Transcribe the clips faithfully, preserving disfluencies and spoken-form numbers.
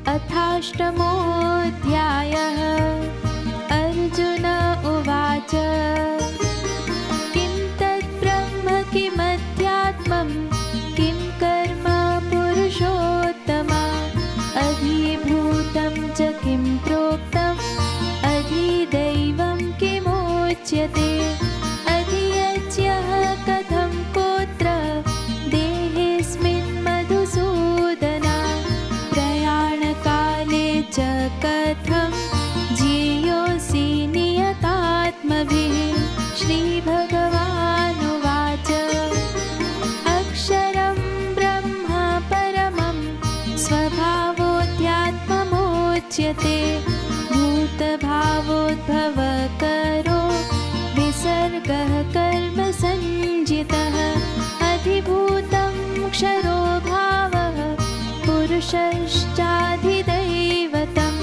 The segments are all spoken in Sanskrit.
अथाष्टमोऽध्यायः। अर्जुन उवाच किं तद्ब्रह्म किमध्यात्मं किं कर्म पुरुषोत्तम अधिभूतं च किं प्रोक्तम् अधिदैवं किमुच्यते अधियज्ञः कथं कोत्र देहेऽस्मिन् मधुसूदन प्रयाणकाले च कथं ज्ञेयोऽसि नियतात्मभिः। श्रीभगवानुवाच अक्षरं ब्रह्म परमं स्वभावोऽध्यात्ममुच्यते भूतभावोद्भवकरो विसर्गः कर्म संज्ञितः अधिभूतं क्षरो भावः पुरुषश्चाधिदैवतम्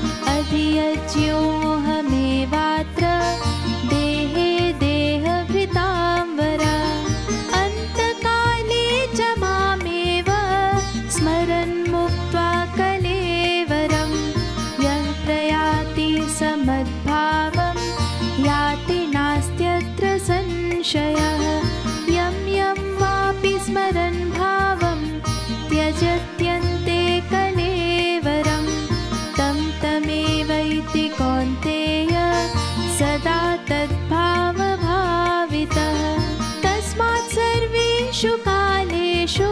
अधियज्ञोऽहमेवात्र देहे देहभृतांवर अन्तकाले च मामेव स्मरन् मुक्त्वा कलेवरं यः प्रयाति समद्भावं याति नास्त्यत्र संशयः यं यं वापि स्मरन् भावं त्यजत्यन्ते कलेवरं तं तमेवैति कौन्तेय सदा तद्भावभावितः। तस्मात् सर्वेषु कालेषु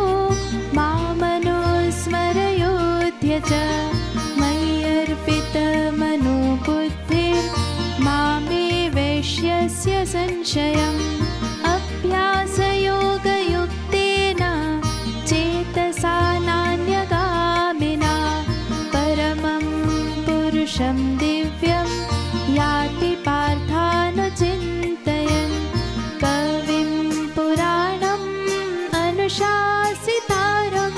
मामनुस्मरयोऽध्य च मय्यर्पितमनो बुद्धिर्मामे वैश्यस्य संशयम् अभ्यासयोगयुक्तेन चेतसा नान्यगामिना परमं पुरुषं दिव्यं याति पार्थानुचिन्तयन् कविं पुराणम् अनुशासितारम्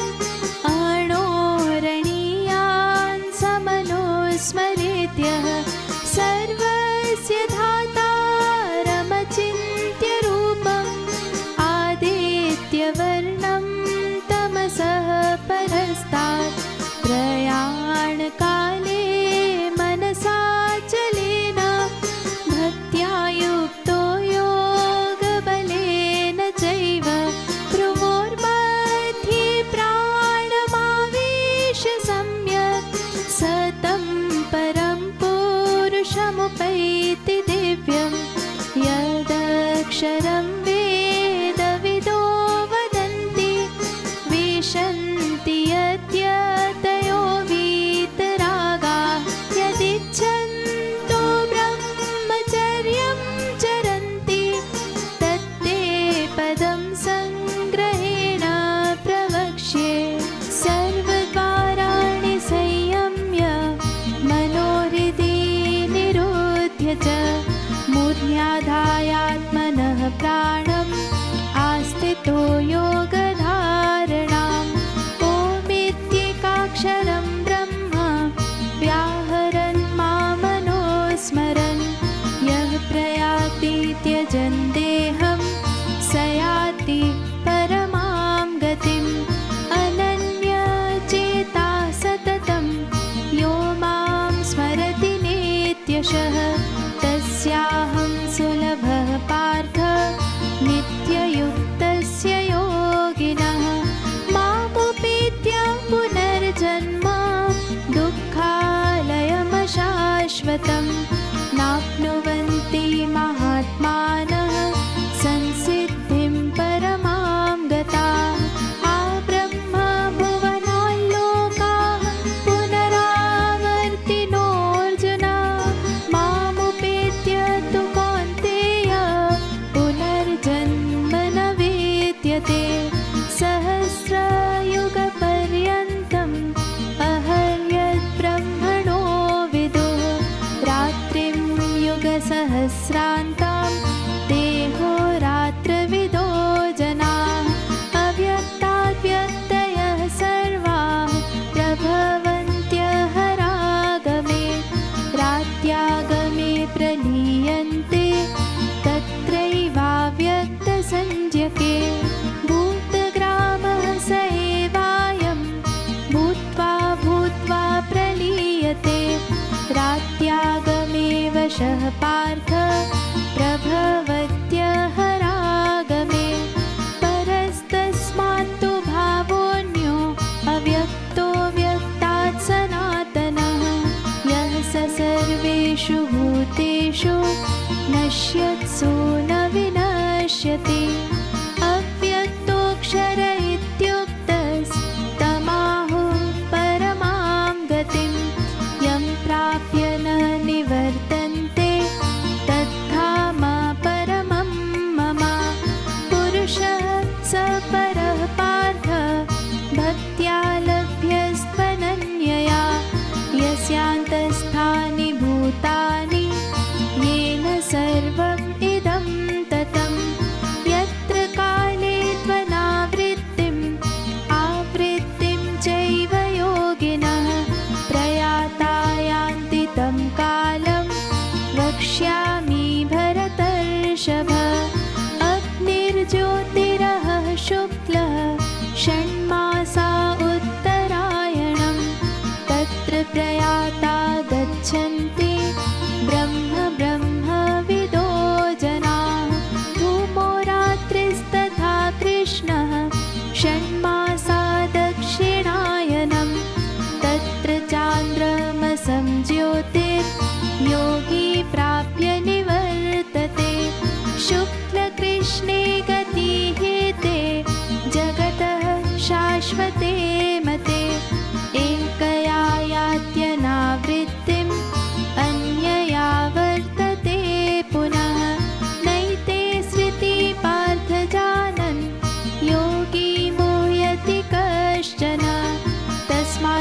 अणोरणीयान् समनुस्मरेत्यः सर्वस्य धातारमचिन्त्य रूपम् आदित्यवर्णं तमसः परस्तात् प्रयाणकाले मनसाचलेन भक्त्या युक्तो योगबलेन चैव भ्रुवोर्मध्ये प्राणमावेश्य सम्यक् सतं परं पुरुषमुपैति दिव्यं यदक्षरं वेदविदो वदन्ति विशन्ति यद्यतयो वीतरागा यदिच्छन्तो ब्रह्मचर्यं चरन्ति तत्ते पदं सङ्ग्रहेण प्रवक्ष्ये सर्वद्वाराणि संयम्य मनोहृदि निरुध्य च मूर्ध्याधायात्मनः प्राणम् आस्थितो योगधारणाम् ओमित्येकाक्षरं ब्रह्म व्याहरन् मामनुस्मरन् यः प्रयाति त्यजन् देहं स याति परमां गतिम् अनन्यचेता सततं यो मां स्मरति नित्यशः तस्याहं सुलभः पार्थ नित्ययुक्तस्य योगिनः मामुपेत्य पुनर्जन्म दुःखालयमशाश्वतं नाप्नुवन्ति महात्मानः संसिद्धिं परमां गताः आब्रह्मभुवनाल्लोकाः पुनरावर्तिनोऽर्जुन मामुपेत्य तु कौन्तेय पुनर्जन्म न विद्यते सहस्रयुगपर्यन्तम्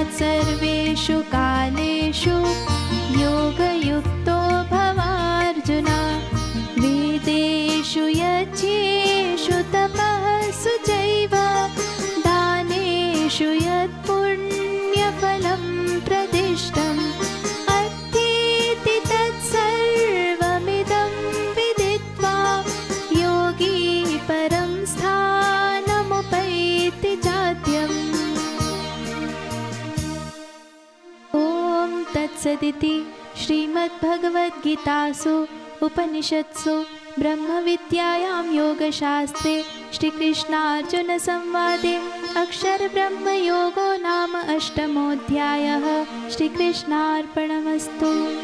तस्मात् सर्वेषु कालेषु योगयुक्तो भवार्जुन। वेदेषु यज्ञेषु तपःसु चैव दानेषु यत् पुण्यफलं प्रदिष्टम् अत्थेति तत्सर्वमिदं विदित्वा योगी परं स्थानमुपैति चाद्यम्। ॐ तत्सदिति श्रीमद्भगवद्गीतासु उपनिषत्सु ब्रह्मविद्यायां योगशास्त्रे श्रीकृष्णार्जुनसंवादे अक्षरब्रह्मयोगो नाम अष्टमोऽध्यायः। श्रीकृष्णार्पणमस्तु।